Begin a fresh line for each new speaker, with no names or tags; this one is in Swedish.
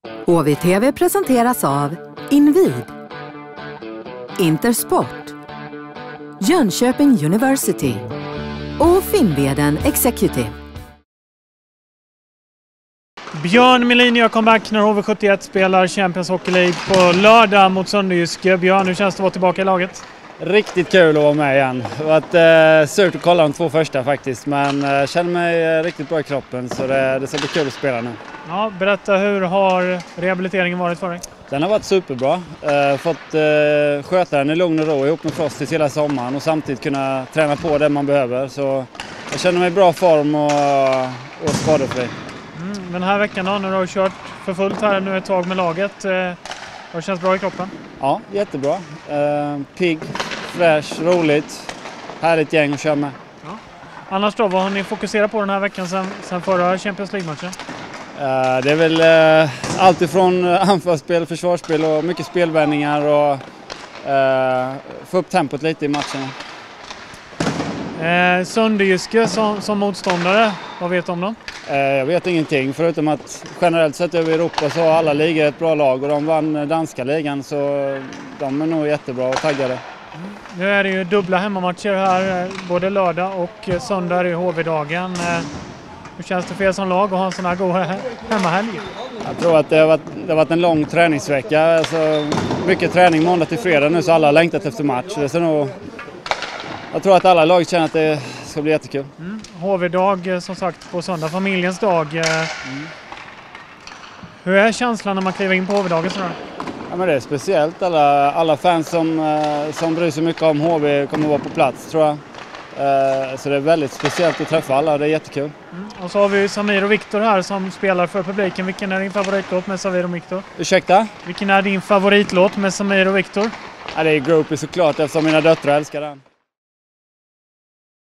HVTV presenteras av Invid, Intersport, Jönköping University och Finnveden Executive.
Björn Melin gör comeback när HV71 spelar Champions Hockey League på lördag mot Sönderjyske. Björn, hur känns det att vara tillbaka i laget?
Riktigt kul att vara med igen. Det har varit surt att kolla de två första faktiskt, men känner mig riktigt bra i kroppen, så det ska bli kul att spela nu.
Ja, berätta, hur har rehabiliteringen varit för dig?
Den har varit superbra. Fått sköta den i lugn och ro ihop med Frostis hela sommaren och samtidigt kunna träna på det man behöver. Så jag känner mig i bra form och skadefri.
Den här veckan då, när du har kört för fullt här nu ett tag med laget, har det känts bra i kroppen?
Ja, jättebra. Pigg, fräsch, roligt, härligt gäng att köra med.
Ja. Annars då, vad har ni fokuserat på den här veckan sen förra Champions League-matchen?
Det är väl allt ifrån anfallsspel, försvarsspel och mycket spelvändningar och få upp tempot lite i matchen.
Sönderjyske som motståndare, vad vet du om dem?
Jag vet ingenting, förutom att generellt sett över Europa så har alla ligor ett bra lag och de vann danska ligan, så de är nog jättebra och taggade.
Nu är det ju dubbla hemmamatcher här, både lördag och söndag i HV-dagen. Hur känns det för er som lag att ha en sån här god hemmahelg?
Jag tror att det har varit en lång träningsvecka. Alltså, mycket träning måndag till fredag nu, så alla har längtat efter match. Jag tror att alla lag känner att det ska bli jättekul.
HV-dag som sagt på söndag, familjens dag. Hur är känslan när man kliver in på HV-dagen sådär?
Ja, men det är speciellt. Alla fans som bryr sig mycket om HV kommer att vara på plats, tror jag. Så det är väldigt speciellt att träffa alla, det är jättekul.
Och så har vi Samir och Viktor här som spelar för publiken. Vilken är din favoritlåt med Samir och Viktor?
Ursäkta?
Vilken är din favoritlåt med Samir och Viktor?
Ja, det är Groupie såklart, eftersom mina döttrar älskar den.